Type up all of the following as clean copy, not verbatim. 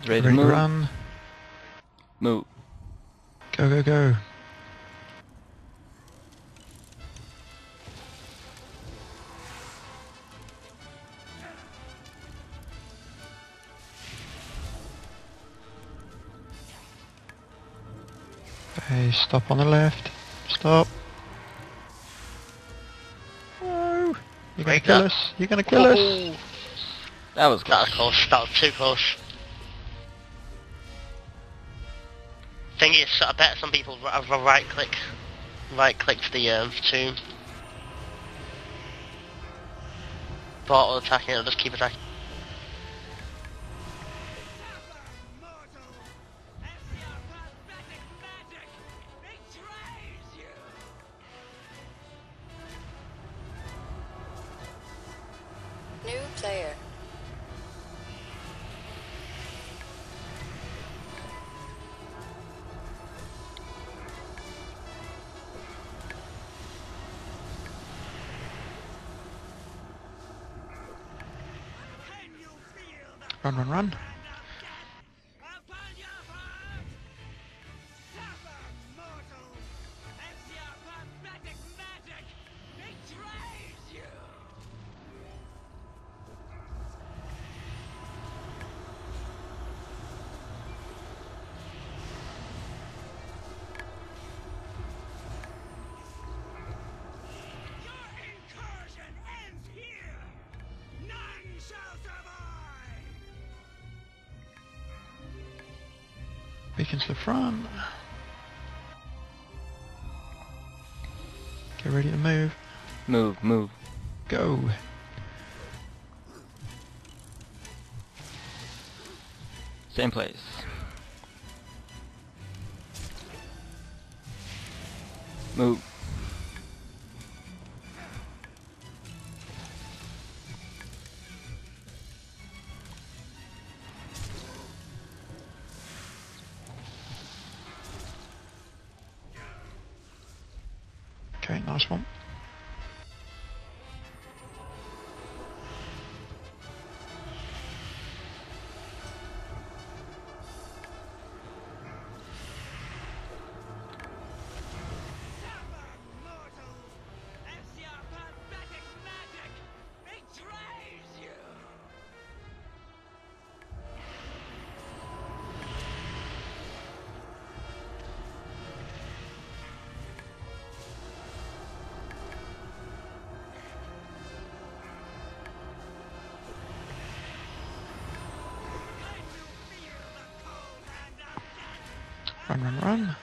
Ready to move. Run. Move. Go, go, go. Okay, stop on the left. Stop. No! You're gonna kill us! You're gonna kill us! That was That close. was close. That was too close. Thing is, I bet some people have a right click to the tomb. For auto attacking, it'll just keep attacking. New player. Run, run, run. Beacons to the front. Get ready to move. Move, move. Go. Same place. Move. Okay, nice one. Run, run, run.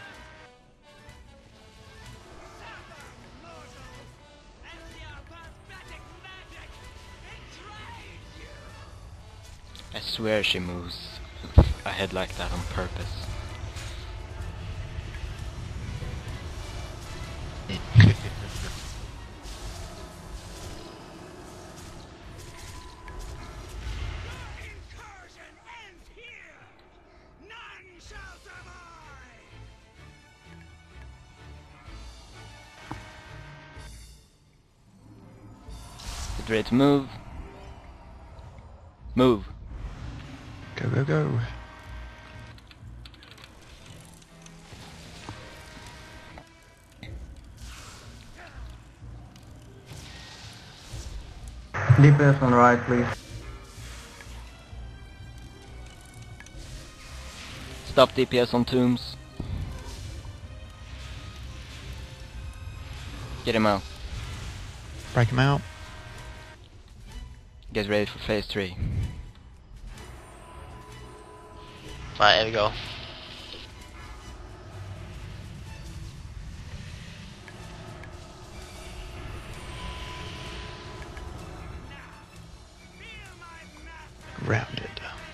I swear she moves ahead like that on purpose. Get ready to move. Move. Go, go, go. DPS on right, please. Stop DPS on tombs. Get him out. Break him out. Get ready for phase 3. Right, here we go. Rounded.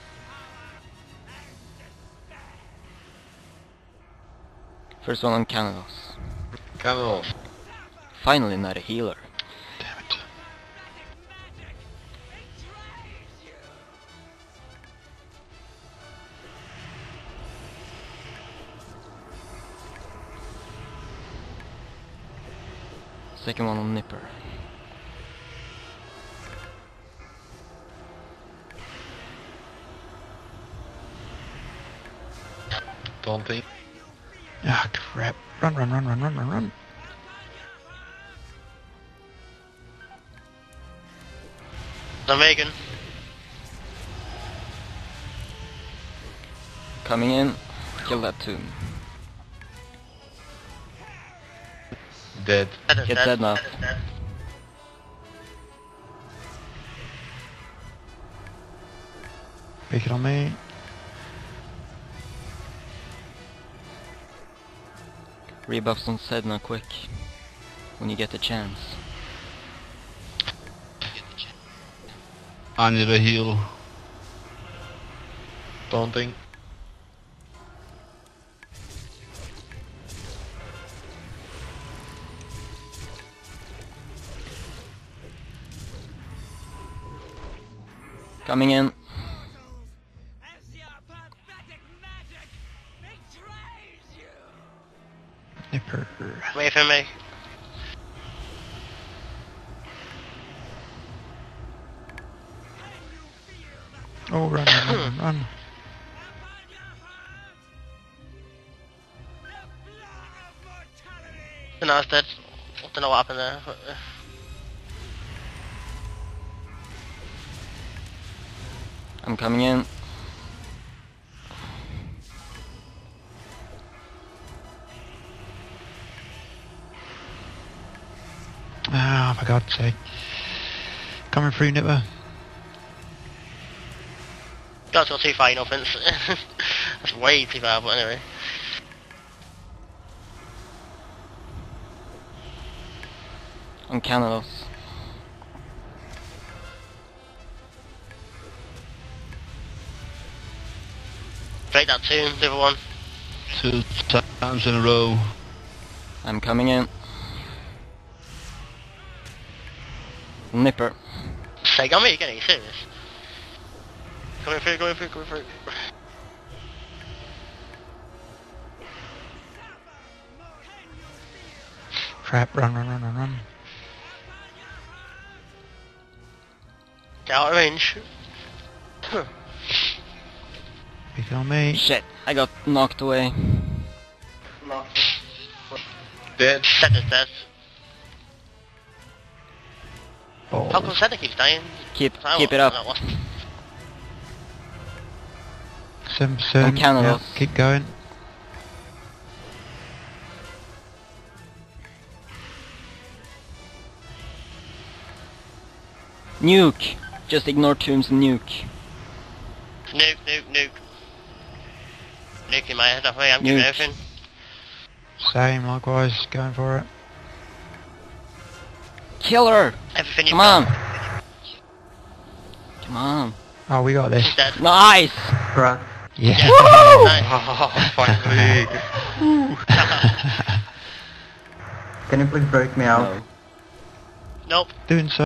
First one on Canados. Camel. Finally not a healer. Damn it. Second one on Nipper. Daunting. Ah, crap. Run, run, run, run, run, run, run. The Megan. Coming in. Kill that tomb. Dead. Dead is Get dead. dead now. Dead is dead. Pick it on me. Rebuffs on Sedna quick. When you get the chance. I need a heal. Daunting. Coming in. Nipper. Wait for me. Oh, run, run, run, run. No, it's dead. I don't know what happened there. But, I'm coming in. Ah, for God's sake. Coming through, Nipper. God's got too far, no offense. That's way too far, but anyway. On Canados. Break that tomb, the other one. 2 times in a row. I'm coming in. Nipper. Say, on me again, are you serious? Coming through, going through, going through. Crap, run, run, run, run, run. Get out of range. Pick it on me. Shit, I got knocked away. Dead. Dead is dead. How come Balls. Santa keeps dying? Keep I it don't up. know what- 7%. On Canados. Yeah, keep going. Nuke! Just ignore tombs and nuke. Nuke, nuke, nuke. Nuke in my head, that way I'm giving Nuke. everything. Same, likewise. Going for it. Kill her! Everything you've Come on! got. Come on. Oh, we got this. She's dead. Nice! Right. Yeah. Nice. Oh, finally. Can you please break me out? No. Nope. Doing so.